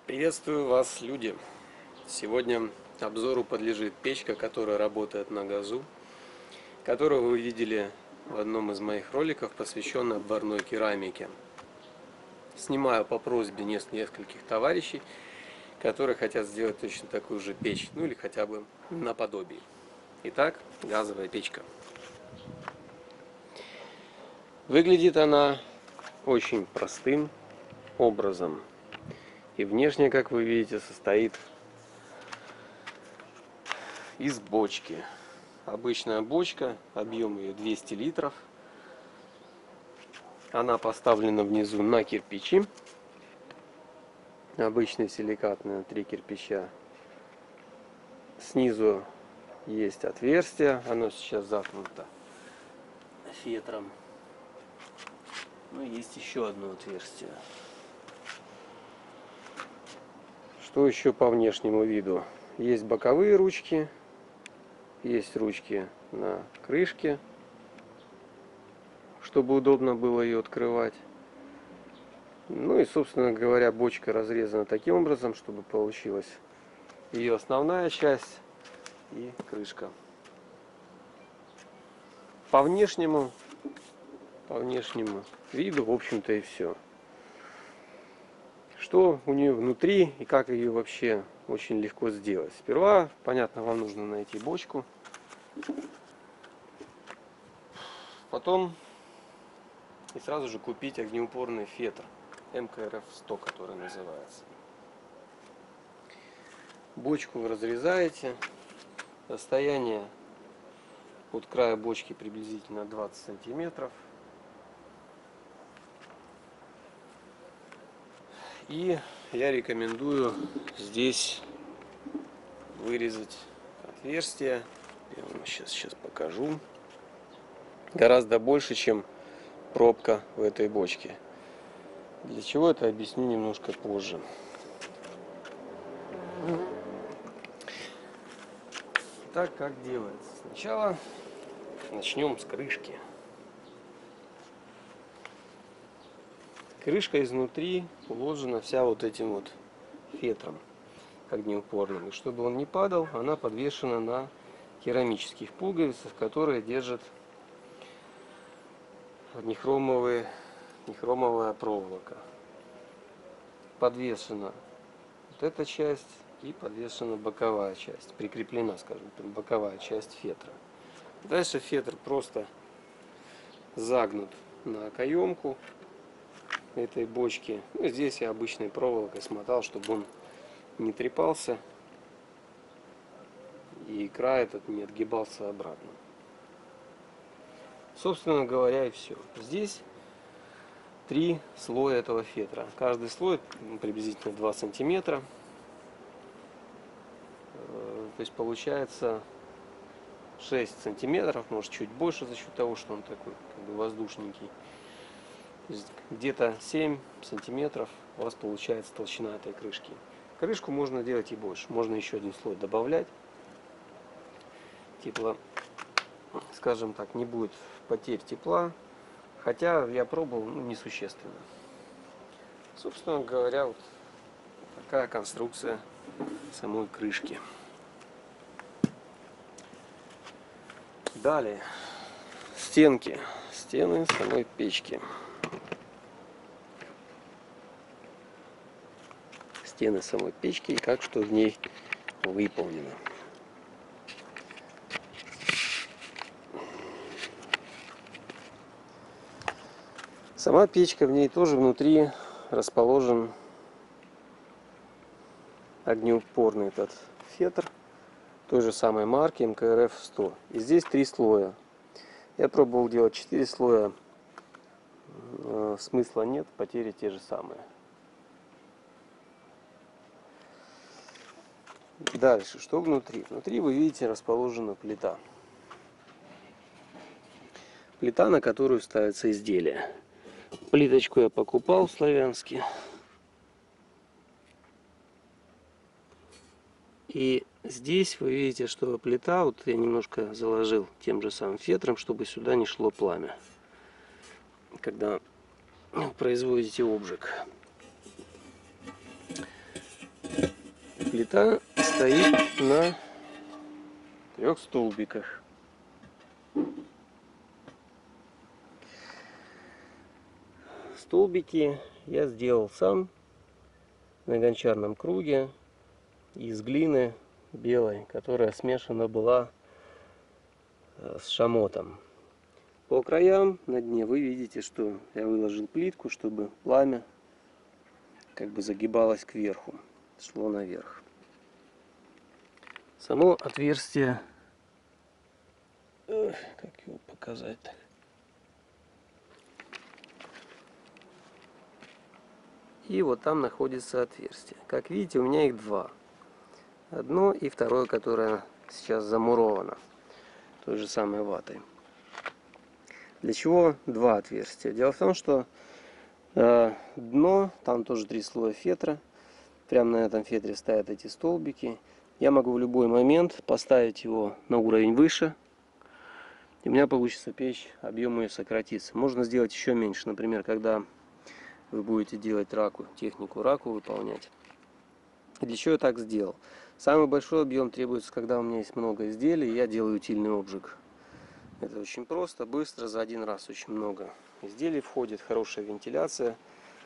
Приветствую вас, люди! Сегодня обзору подлежит печка, которая работает на газу, которую вы видели в одном из моих роликов, посвященном обварной керамике. Снимаю по просьбе нескольких товарищей, которые хотят сделать точно такую же печь, ну или хотя бы наподобие. Итак, газовая печка. Выглядит она очень простым образом. И внешне, как вы видите, состоит из бочки. Обычная бочка, объем ее 200 литров. Она поставлена внизу на кирпичи. Обычные силикатные 3 кирпича. Снизу есть отверстие. Оно сейчас заткнуто фетром. Ну, есть еще одно отверстие. Что еще по внешнему виду? Есть боковые ручки. Есть ручки на крышке, чтобы удобно было ее открывать. Ну и, собственно говоря, бочка разрезана таким образом, чтобы получилась ее основная часть и крышка. По внешнему виду, в общем-то, и все. Что у нее внутри и как ее вообще очень легко сделать. Сперва, понятно, вам нужно найти бочку. Потом и сразу же купить огнеупорный фетр МКРФ-100, который называется. Бочку вы разрезаете. Расстояние от края бочки приблизительно 20 сантиметров. И я рекомендую здесь вырезать отверстие. Я вам сейчас покажу. Гораздо больше, чем пробка в этой бочке. Для чего это, объясню немножко позже. Так, как делается? Сначала начнем с крышки. Крышка изнутри уложена вся вот этим вот фетром огнеупорным. И чтобы он не падал, она подвешена на керамических пуговицах, которые держат нехромовая проволока. Подвешена вот эта часть и подвешена боковая часть. Прикреплена, скажем, боковая часть фетра. Дальше фетр просто загнут на каемку этой бочки. Ну, здесь я обычной проволокой смотал, чтобы он не трепался и край этот не отгибался обратно. Собственно говоря, и все. Здесь 3 слоя этого фетра. Каждый слой приблизительно 2 сантиметра. То есть получается 6 сантиметров, может чуть больше за счет того, что он такой как бы воздушненький. Где-то 7 сантиметров у вас получается толщина этой крышки. Крышку можно делать и больше. Можно еще один слой добавлять. Тепло, скажем так, не будет потерь тепла. Хотя я пробовал, несущественно. Собственно говоря, вот такая конструкция самой крышки. Далее стенки. Стены самой печки. Стены самой печки и как что в ней выполнено. Сама печка, в ней тоже внутри расположен огнеупорный этот фетр той же самой марки МКРФ-100. И здесь 3 слоя. Я пробовал делать 4 слоя. Смысла нет, потери те же самые. Дальше, что внутри? Внутри вы видите расположена плита. Плита, на которую ставится изделие. Плиточку я покупал в Славянске. И здесь вы видите, что плита, вот я немножко заложил тем же самым фетром, чтобы сюда не шло пламя, когда производите обжиг. Плита стоит на 3 столбиках. Столбики я сделал сам на гончарном круге из глины белой, которая смешана была с шамотом. По краям на дне вы видите, что я выложил плитку, чтобы пламя как бы загибалось кверху, шло наверх. Само отверстие, как его показать-то? И вот там находится отверстие. Как видите, у меня их два. Одно и второе, которое сейчас замуровано той же самой ватой. Для чего два отверстия? Дело в том, что дно, там тоже 3 слоя фетра. Прямо на этом фетре стоят эти столбики. Я могу в любой момент поставить его на уровень выше. И у меня получится печь, объем ее сократится. Можно сделать еще меньше. Например, когда вы будете делать раку, технику раку выполнять. Для чего я так сделал? Самый большой объем требуется, когда у меня есть много изделий, я делаю утильный обжиг. Это очень просто, быстро, за один раз очень много изделий входит, хорошая вентиляция,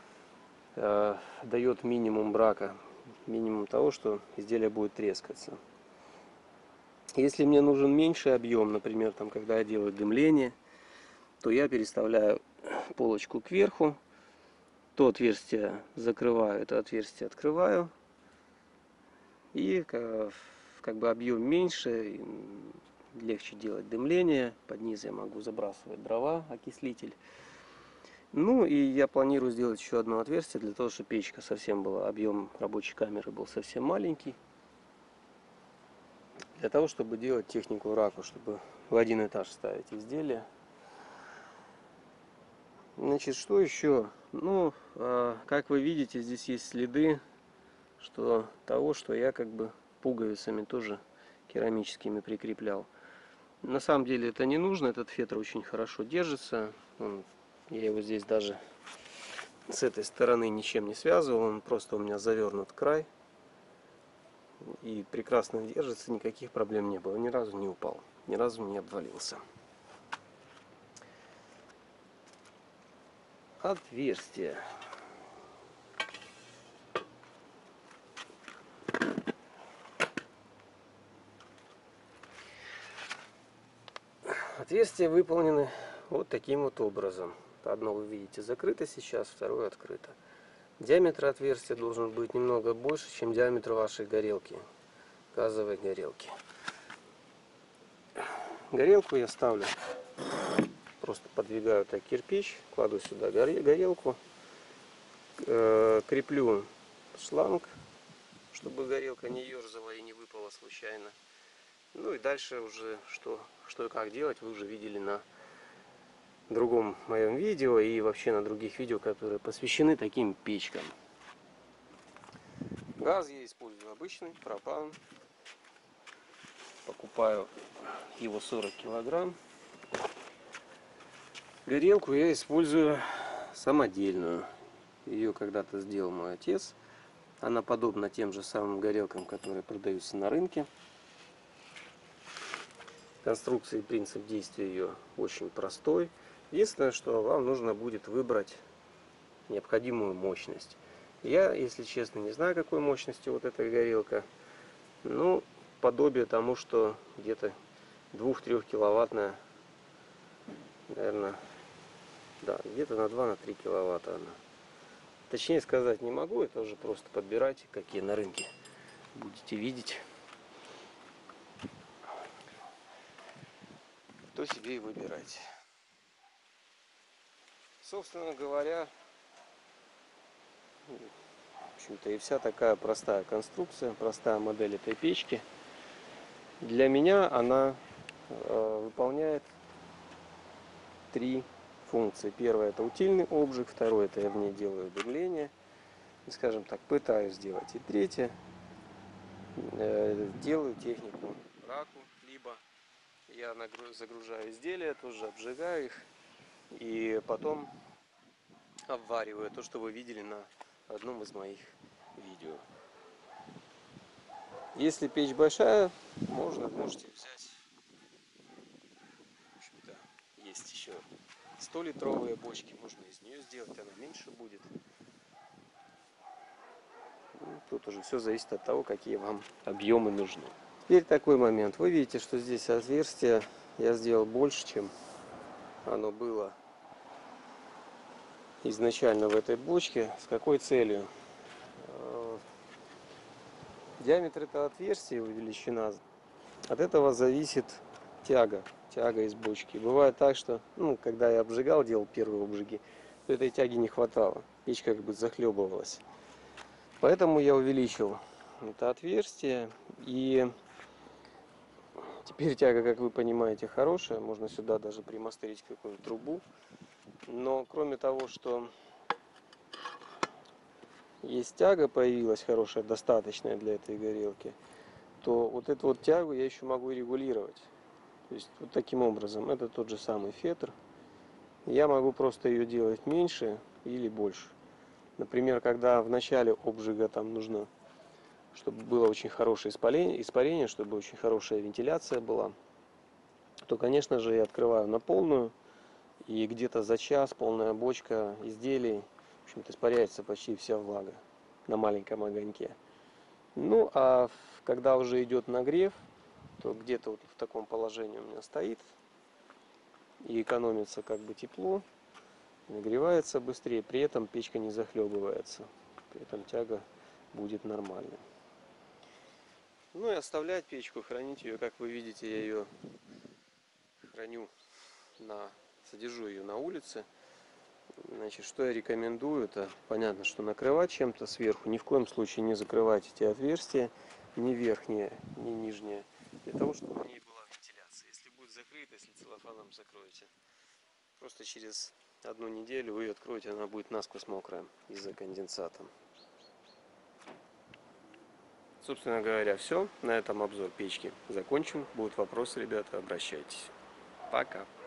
дает минимум брака, минимум того, что изделие будет трескаться. Если мне нужен меньший объем, например, там, когда я делаю дымление, то я переставляю полочку кверху, то отверстие закрываю, это отверстие открываю, и как бы объем меньше, легче делать дымление. Под низ я могу забрасывать дрова, окислитель. Ну и я планирую сделать еще одно отверстие для того, чтобы печка совсем была, объем рабочей камеры был совсем маленький. Для того, чтобы делать технику раку, чтобы в один этаж ставить изделия. Значит, что еще? Ну, как вы видите, здесь есть следы того, что я как бы пуговицами тоже керамическими прикреплял. На самом деле это не нужно, этот фетр очень хорошо держится. Я его здесь даже с этой стороны ничем не связывал, он просто у меня завернут край. И прекрасно держится, никаких проблем не было, ни разу не упал, ни разу не обвалился. Отверстие. Отверстия выполнены вот таким вот образом. Одно вы видите закрыто сейчас, второе открыто. Диаметр отверстия должен быть немного больше, чем диаметр вашей горелки, газовой горелки. Горелку я ставлю, просто подвигаю так кирпич, кладу сюда горелку, креплю шланг, чтобы горелка не ерзала и не выпала случайно. Ну и дальше уже что и как делать, вы уже видели на другом моем видео и вообще на других видео, которые посвящены таким печкам. Газ я использую обычный, пропан. Покупаю его 40 килограмм. Горелку я использую самодельную. Ее когда-то сделал мой отец. Она подобна тем же самым горелкам, которые продаются на рынке. Конструкция и принцип действия ее очень простой. Единственное, что вам нужно будет выбрать необходимую мощность. Я, если честно, не знаю, какой мощности вот эта горелка. Ну, подобие тому, что где-то 2-3 киловаттная, наверное, да, где-то на 2-3 киловатта она. Точнее сказать не могу, это уже просто подбирайте, какие на рынке будете видеть. То себе и выбирайте. Собственно говоря, в общем-то и вся такая простая конструкция, простая модель этой печки. Для меня она выполняет 3 функции. Первое — это утильный обжиг, второе — это я в ней делаю дымление, и, скажем так, пытаюсь сделать. И третье — делаю технику раку, либо я загружаю изделия, тоже обжигаю их и потом обвариваю, то, что вы видели на одном из моих видео. Если печь большая, можете взять, в общем-то, есть еще 100-литровые бочки, можно из нее сделать, она меньше будет. Ну, тут уже все зависит от того, какие вам объемы нужны. Теперь такой момент. Вы видите, что здесь отверстие я сделал больше, чем оно было изначально в этой бочке. С какой целью? Диаметр этого отверстия, его величина, от этого зависит тяга из бочки. Бывает так, что, когда я обжигал, делал первые обжиги, то этой тяги не хватало, печь как бы захлебывалась. Поэтому я увеличил это отверстие, и теперь тяга, как вы понимаете, хорошая, можно сюда даже примастерить какую-нибудь трубу. Но кроме того, что есть тяга появилась хорошая, достаточная для этой горелки, то вот эту вот тягу я еще могу регулировать. То есть вот таким образом, это тот же самый фетр. Я могу просто ее делать меньше или больше. Например, когда в начале обжига там нужно, чтобы было очень хорошее испарение, чтобы очень хорошая вентиляция была, то, конечно же, я открываю на полную, и где-то за час полная бочка изделий, в общем-то, испаряется почти вся влага на маленьком огоньке. Ну, а когда уже идет нагрев, то где-то вот в таком положении у меня стоит, и экономится как бы тепло, нагревается быстрее, при этом печка не захлебывается, при этом тяга будет нормальной. Ну и оставлять печку, хранить ее, как вы видите, я ее храню содержу ее на улице. Значит, что я рекомендую, это понятно, что накрывать чем-то сверху, ни в коем случае не закрывать эти отверстия, ни верхнее, ни нижнее, для того, чтобы в ней была вентиляция. Если будет закрыто, если целлофаном закроете, просто через 1 неделю вы ее откроете, она будет насквозь мокрая из-за конденсата. Собственно говоря, все. На этом обзор печки закончим. Будут вопросы, ребята, обращайтесь. Пока.